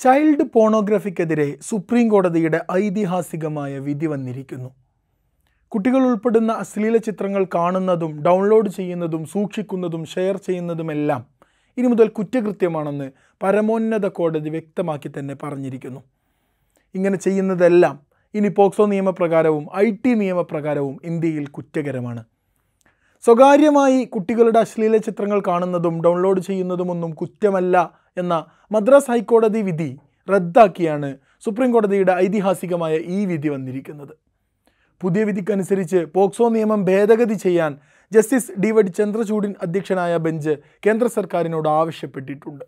Child പോണോഗ്രഫിക്കെതിരെ supreme കോടതിയുടെ ഐതിഹാസികമായ വിധി വന്നിരിക്കുന്നു. കുട്ടികൾ ഉൾപ്പെടുന്ന അശ്ലീല ചിത്രങ്ങൾ കാണുന്നതും ഡൗൺലോഡ് ചെയ്യുന്നതും സൂക്ഷിക്കുന്നതും ഷെയർ ചെയ്യുന്നതുമെല്ലാം ഇനി മുതൽ കുറ്റകൃത്യമാണെന്ന് പരമോന്നത കോടതി വ്യക്തമാക്കി തന്നെ പറഞ്ഞിരിക്കുന്നു. ഇങ്ങനെ ചെയ്യുന്നതെല്ലാം ഇനി പോക്സോ നിയമപ്രകാരവും IT നിയമപ്രകാരവും ഇന്ത്യയിൽ കുറ്റകരമാണ്. സ്വകാര്യമായി കുട്ടികളുടെ അശ്ലീല ചിത്രങ്ങൾ കാണുന്നതും ഡൗൺലോഡ് ചെയ്യുന്നതുമൊന്നും കുറ്റമല്ല എന്ന മദ്രാസ് ഹൈക്കോടതി വിധി റദ്ദാക്കിയാണ് സുപ്രീം കോടതിയുടെ ഐതിഹാസികമായ ഈ വിധി വന്നിരിക്കുന്നത്. പുതിയ വിധിക്കനുസരിച്ച് പോക്സോ നിയമം ഭേദഗതി ചെയ്യാൻ ജസ്റ്റിസ് DY ചന്ദ്രചൂഡിൻ അധ്യക്ഷനായ ബെഞ്ച് കേന്ദ്ര സർക്കാരിനോട് ആവശ്യപ്പെട്ടിട്ടുണ്ട്.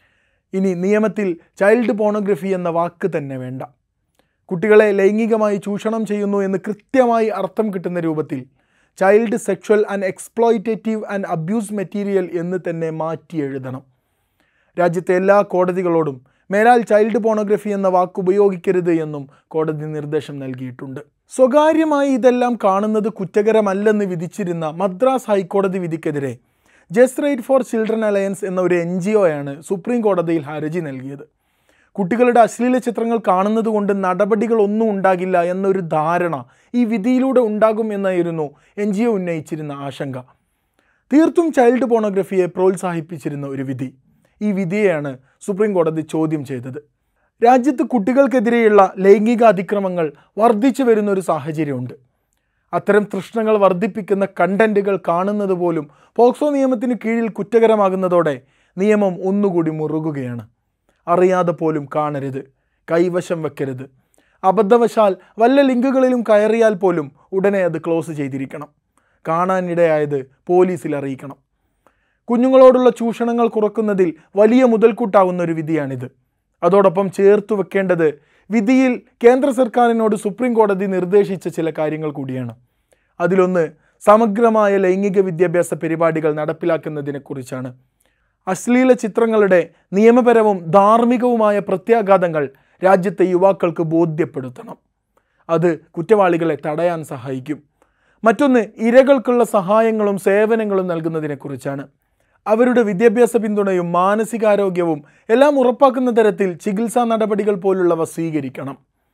ഇനി നിയമത്തിൽ ചൈൽഡ് പോണോഗ്രഫി എന്ന വാക്ക് തന്നെ വേണ്ട. കുട്ടികളെ ലൈംഗികമായി ചൂഷണം ചെയ്യുന്നു എന്ന് കൃത്യമായി അർത്ഥം കിട്ടുന്ന രൂപത്തിൽ child sexual and exploitative and abuse material എന്ന് തന്നെ മാറ്റി എഴുതണം. രാജ്യത്തെ എല്ലാ കോടതികളോടും മേലാൽ ചൈൽഡ് പോണോഗ്രഫി എന്ന വാക്ക് ഉപയോഗിക്കരുത് എന്നും കോടതി നിർദ്ദേശം നൽകിയിട്ടുണ്ട്. സ്വകാര്യമായി ഇതെല്ലാം കാണുന്നത് കുറ്റകരമല്ലെന്ന് വിധിച്ചിരുന്ന മദ്രാസ് ഹൈക്കോടതി വിധിക്കെതിരെ just right for children alliance എന്ന ഒരു NGO ആണ് സുപ്രീം കോടതിയിൽ ഹർജി നൽകിയത്. കുട്ടികളുടെ അശ്ലീല ചിത്രങ്ങൾ കാണുന്നത് കൊണ്ട് നടപടികളൊന്നും ഉണ്ടാകില്ല എന്നൊരു ധാരണ ഈ വിധിയിലൂടെ ഉണ്ടാകും എന്നായിരുന്നു NGO ഉന്നയിച്ചിരുന്ന ആശങ്ക. തീർത്തും ചൈൽഡ് പോണോഗ്രഫിയെ പ്രോത്സാഹിപ്പിച്ചിരുന്ന ഒരു വിധി. ഈ വിധിയെയാണ് സുപ്രീം കോടതി ചോദ്യം ചെയ്തത്. രാജ്യത്ത് കുട്ടികൾക്കെതിരെയുള്ള ലൈംഗിക അതിക്രമങ്ങൾ വർദ്ധിച്ചു വരുന്നൊരു സാഹചര്യമുണ്ട്. അത്തരം തൃഷ്ണകൾ വർദ്ധിപ്പിക്കുന്ന കണ്ടന്റുകൾ കാണുന്നത് പോലും പോക്സോ നിയമത്തിന് കീഴിൽ കുറ്റകരമാകുന്നതോടെ നിയമം ഒന്നുകൂടി മുറുകുകയാണ്. അറിയാതെ പോലും കാണരുത്, കൈവശം വെക്കരുത്. അബദ്ധവശാൽ വല്ല ലിങ്കുകളിലും കയറിയാൽ പോലും ഉടനെ അത് ക്ലോസ് ചെയ്തിരിക്കണം. കാണാനിടയായത് പോലീസിൽ അറിയിക്കണം. കുഞ്ഞുങ്ങളോടുള്ള ചൂഷണങ്ങൾ കുറക്കുന്നതിൽ വലിയ മുതൽക്കൂട്ടാവുന്ന ഒരു വിധിയാണിത്. അതോടൊപ്പം ചേർത്തു വെക്കേണ്ടത് വിധിയിൽ കേന്ദ്ര സർക്കാരിനോട് സുപ്രീം കോടതി നിർദ്ദേശിച്ച ചില കാര്യങ്ങൾ കൂടിയാണ്. അതിലൊന്ന് സമഗ്രമായ ലൈംഗിക വിദ്യാഭ്യാസ പരിപാടികൾ നടപ്പിലാക്കുന്നതിനെക്കുറിച്ചാണ്. അശ്ലീല ചിത്രങ്ങളുടെ നിയമപരവും ധാർമ്മികവുമായ പ്രത്യാഘാതങ്ങൾ രാജ്യത്തെ യുവാക്കൾക്ക് ബോധ്യപ്പെടുത്തണം. അത് കുറ്റവാളികളെ തടയാൻ സഹായിക്കും. മറ്റൊന്ന് ഇരകൾക്കുള്ള സഹായങ്ങളും സേവനങ്ങളും നൽകുന്നതിനെക്കുറിച്ചാണ്. അവരുടെ വിദ്യാഭ്യാസ പിന്തുണയും മാനസികാരോഗ്യവും എല്ലാം ഉറപ്പാക്കുന്ന തരത്തിൽ ചികിത്സാ നടപടികൾ പോലുള്ളവ സ്വീകരിക്കണം.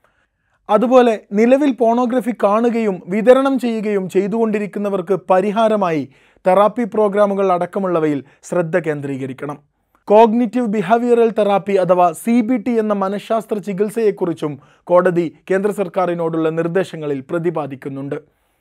അതുപോലെ നിലവിൽ പോണോഗ്രഫി കാണുകയും വിതരണം ചെയ്യുകയും ചെയ്തുകൊണ്ടിരിക്കുന്നവർക്ക് പരിഹാരമായി തെറാപ്പി പ്രോഗ്രാമുകൾ അടക്കമുള്ളവയിൽ ശ്രദ്ധ കേന്ദ്രീകരിക്കണം. കോഗ്നിറ്റീവ് ബിഹേവിയറൽ തെറാപ്പി അഥവാ CBT എന്ന മനഃശാസ്ത്ര ചികിത്സയെക്കുറിച്ചും കോടതി കേന്ദ്ര സർക്കാരിനോടുള്ള നിർദ്ദേശങ്ങളിൽ പ്രതിപാദിക്കുന്നുണ്ട്.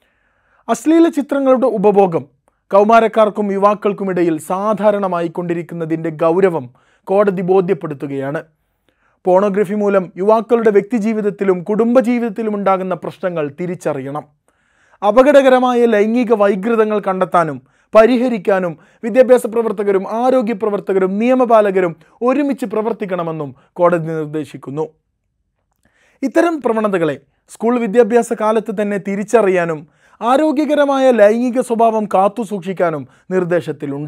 അശ്ലീല ചിത്രങ്ങളുടെ ഉപഭോഗം കൗമാരക്കാർക്കും യുവാക്കൾക്കുമിടയിൽ സാധാരണമായി കൊണ്ടിരിക്കുന്നതിൻ്റെ ഗൗരവം കോടതി ബോധ്യപ്പെടുത്തുകയാണ്. പോണോഗ്രഫി മൂലം യുവാക്കളുടെ വ്യക്തിജീവിതത്തിലും കുടുംബജീവിതത്തിലും ഉണ്ടാകുന്ന പ്രശ്നങ്ങൾ തിരിച്ചറിയണം. അപകടകരമായ ലൈംഗിക വൈകൃതങ്ങൾ കണ്ടെത്താനും പരിഹരിക്കാനും വിദ്യാഭ്യാസ പ്രവർത്തകരും ആരോഗ്യ പ്രവർത്തകരും നിയമപാലകരും ഒരുമിച്ച് പ്രവർത്തിക്കണമെന്നും കോടതി നിർദ്ദേശിക്കുന്നു. ഇത്തരം പ്രവണതകളെ സ്കൂൾ വിദ്യാഭ്യാസ കാലത്ത് തന്നെ തിരിച്ചറിയാനും ആരോഗ്യകരമായ ലൈംഗിക സ്വഭാവം കാത്തുസൂക്ഷിക്കാനും നിർദ്ദേശത്തിലുണ്ട്.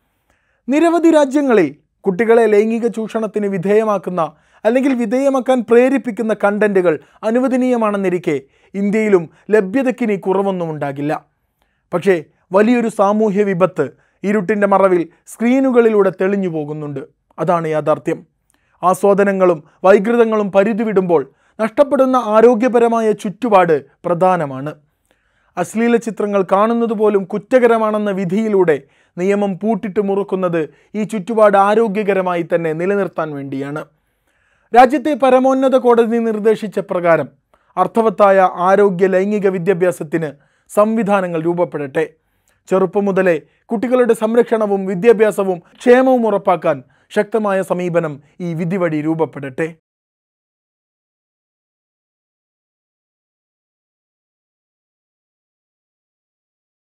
നിരവധി രാജ്യങ്ങളിൽ കുട്ടികളെ ലൈംഗിക ചൂഷണത്തിന് വിധേയമാക്കുന്ന അല്ലെങ്കിൽ വിധേയമാക്കാൻ പ്രേരിപ്പിക്കുന്ന കണ്ടന്റുകൾ അനുവദനീയമാണെന്നിരിക്കെ ഇന്ത്യയിലും ലഭ്യതയ്ക്കിനി കുറവൊന്നും ഉണ്ടാകില്ല. പക്ഷേ വലിയൊരു സാമൂഹ്യ വിപത്ത് ഇരുട്ടിൻ്റെ മറവിൽ സ്ക്രീനുകളിലൂടെ തെളിഞ്ഞു പോകുന്നുണ്ട്. അതാണ് യാഥാർത്ഥ്യം. ആസ്വാദനങ്ങളും വൈകൃതങ്ങളും പരിധിവിടുമ്പോൾ നഷ്ടപ്പെടുന്ന ആരോഗ്യപരമായ ചുറ്റുപാട് പ്രധാനമാണ്. അശ്ലീല ചിത്രങ്ങൾ കാണുന്നത് പോലും കുറ്റകരമാണെന്ന വിധിയിലൂടെ നിയമം പൂട്ടിട്ട് മുറുക്കുന്നത് ഈ ചുറ്റുപാട് ആരോഗ്യകരമായി തന്നെ നിലനിർത്താൻ വേണ്ടിയാണ്. രാജ്യത്തെ പരമോന്നത കോടതി നിർദ്ദേശിച്ച പ്രകാരം അർത്ഥവത്തായ ആരോഗ്യ ലൈംഗിക വിദ്യാഭ്യാസത്തിന് സംവിധാനങ്ങൾ രൂപപ്പെടട്ടെ. ചെറുപ്പം മുതലേ കുട്ടികളുടെ സംരക്ഷണവും വിദ്യാഭ്യാസവും ക്ഷേമവും ഉറപ്പാക്കാൻ ശക്തമായ സമീപനം ഈ വിധി വഴി രൂപപ്പെടട്ടെ.